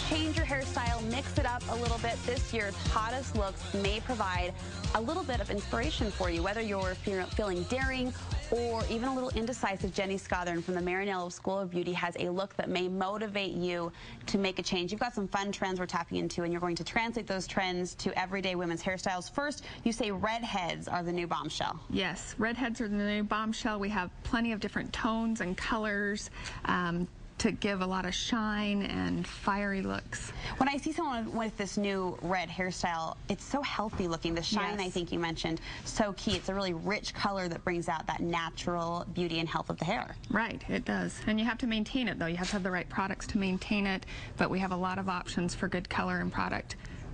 change your hairstyle, mix it up a little bit. This year's hottest looks may provide a little bit of inspiration for you, whether you're feeling daring or even a little indecisive. Jenny Scothern from the Marinello School of Beauty has a look that may motivate you to make a change. You've got some fun trends we're tapping into, and you're going to translate those trends to everyday women's hairstyles. First, you say redheads are the new bombshell. Yes, redheads are the new bombshell. We have plenty of different tones and colors to give a lot of shine and fiery looks. When I see someone with this new red hairstyle, it's so healthy looking. The shine, Yes. I think you mentioned, so key. It's a really rich color that brings out that natural beauty and health of the hair. Right, it does. And you have to maintain it, though. You have to have the right products to maintain it, but we have a lot of options for good color and product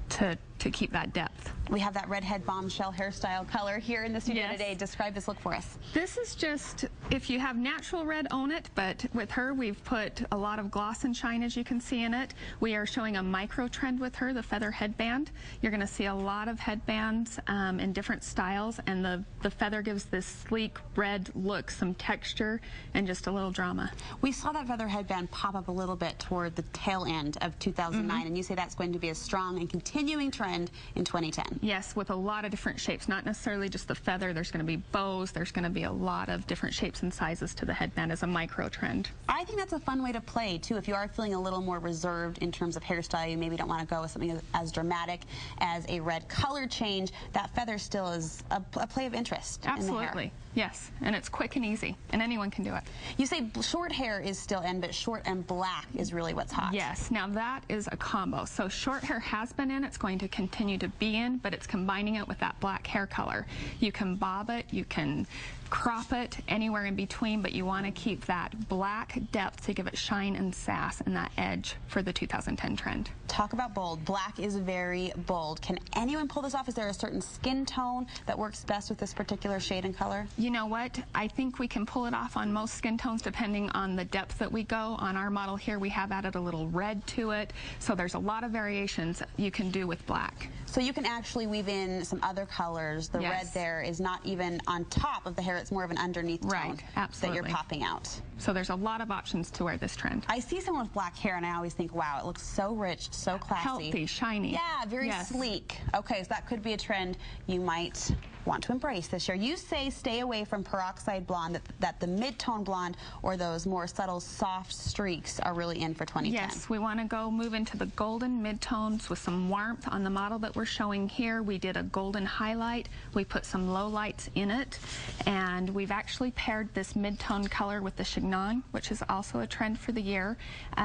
to keep that depth. We have that redhead bombshell hairstyle color here in the studio Yes. today. Describe this look for us. This is just, if you have natural red, own it, but with her we've put a lot of gloss and shine, as you can see in it. We are showing a micro trend with her, the feather headband. You're going to see a lot of headbands in different styles, and the feather gives this sleek red look, some texture, and just a little drama. We saw that feather headband pop up a little bit toward the tail end of 2009, and you say that's going to be a strong and continuing trend in 2010. Yes, with a lot of different shapes, not necessarily just the feather. There's going to be bows. There's going to be a lot of different shapes and sizes to the headband as a micro trend. I think that's a fun way to play, too. If you are feeling a little more reserved in terms of hairstyle, you maybe don't want to go with something as dramatic as a red color change, that feather still is a play of interest. Absolutely. In the hair. Yes, and it's quick and easy, and anyone can do it. You say short hair is still in, but short and black is really what's hot. Yes, now that is a combo. So short hair has been in, it's going to continue to be in, but it's combining it with that black hair color. You can bob it, you can crop it, anywhere in between, but you want to keep that black depth to give it shine and sass and that edge for the 2010 trend. Talk about bold. Black is very bold. Can anyone pull this off? Is there a certain skin tone that works best with this particular shade and color? You know what? I think we can pull it off on most skin tones depending on the depth that we go. On our model here, we have added a little red to it, so there's a lot of variations you can do with black. So you can actually weave in some other colors. The Yes. red there is not even on top of the hair. It's more of an underneath tone Right, absolutely. that you're popping out. So there's a lot of options to wear this trend. I see someone with black hair, and I always think, wow, it looks so rich, so classy. Healthy, shiny. Yeah, very Yes. sleek. Okay, so that could be a trend you might want to embrace this year. You say stay away from peroxide blonde, that the mid-tone blonde or those more subtle, soft streaks are really in for 2010. Yes, we want to go move into the golden mid-tones with some warmth. On the model that we're showing here, we did a golden highlight. We put some low lights in it, and we've actually paired this mid-tone color with the chignon, which is also a trend for the year.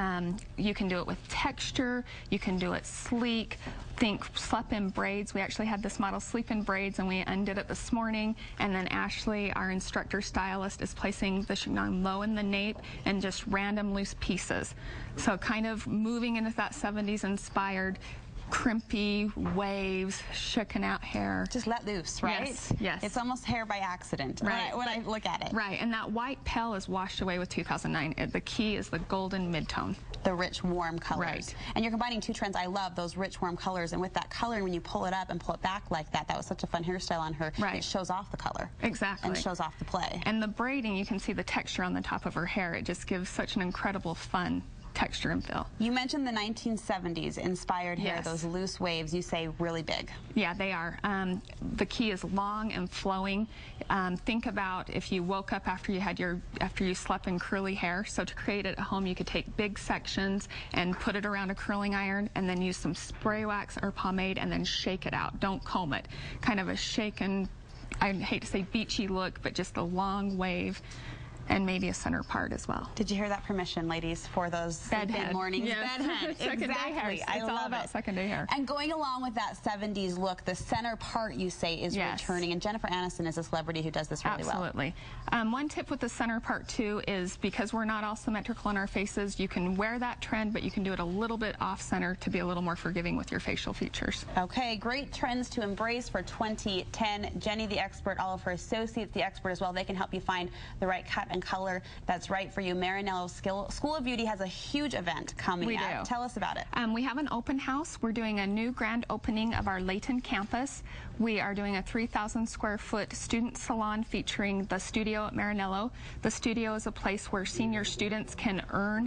You can do it with texture, you can do it sleek. Think sleep-in braids. We actually had this model sleep in braids, and we undid it this morning, and then Ashley, our instructor stylist, is placing the chignon low in the nape and just random loose pieces. So kind of moving into that 70s inspired crimpy waves, shooken out hair. Just let loose, right? Yes, yes. It's almost hair by accident Right, when I look at it. Right, and that white pale is washed away with 2009. The key is the golden mid-tone. The rich, warm colors. Right. And you're combining two trends. I love those rich, warm colors. And with that color, when you pull it up and pull it back like that, that was such a fun hairstyle on her. Right. It shows off the color. Exactly. And shows off the play. And the braiding, you can see the texture on the top of her hair. It just gives such an incredible fun texture and feel. You mentioned the 1970s inspired hair, Yes. those loose waves, you say really big. Yeah, they are. The key is long and flowing. Think about if you woke up after you slept in curly hair. So to create it at home, you could take big sections and put it around a curling iron, and then use some spray wax or pomade, and then shake it out. Don't comb it. Kind of a shaken, I hate to say beachy look, but just a long wave. And maybe a center part as well. Did you hear that permission, ladies, for those Bedhead. mornings? Yes. Bedhead. Second day Exactly. hair. It's I all love about it. second day hair. And going along with that 70s look, the center part, you say, is Yes. returning. And Jennifer Aniston is a celebrity who does this really well. Absolutely. One tip with the center part, too, is because we're not all symmetrical in our faces, you can wear that trend, but you can do it a little bit off-center to be a little more forgiving with your facial features. Okay, great trends to embrace for 2010. Jenny, the expert, all of her associates, the expert as well, they can help you find the right cut and color that's right for you. Marinello School of Beauty has a huge event coming up. Tell us about it. We have an open house. We're doing a new grand opening of our Layton campus. We are doing a 3,000 square foot student salon featuring the studio at Marinello. The studio is a place where senior students can earn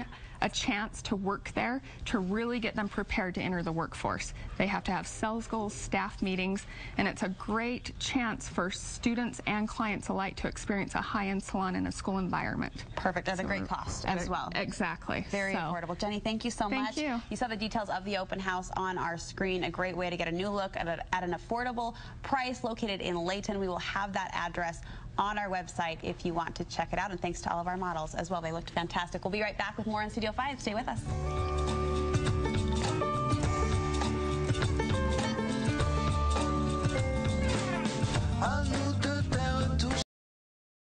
a chance to work there to really get them prepared to enter the workforce. They have to have sales goals, staff meetings, and it's a great chance for students and clients alike to experience a high-end salon in a school environment. Perfect. At a great cost as well. Exactly. Very affordable. Jenny, thank you so much. Thank you. You saw the details of the open house on our screen. A great way to get a new look at an affordable price, located in Layton. We will have that address on our website if you want to check it out. And thanks to all of our models as well. They looked fantastic. We'll be right back with more on Studio 5. Stay with us.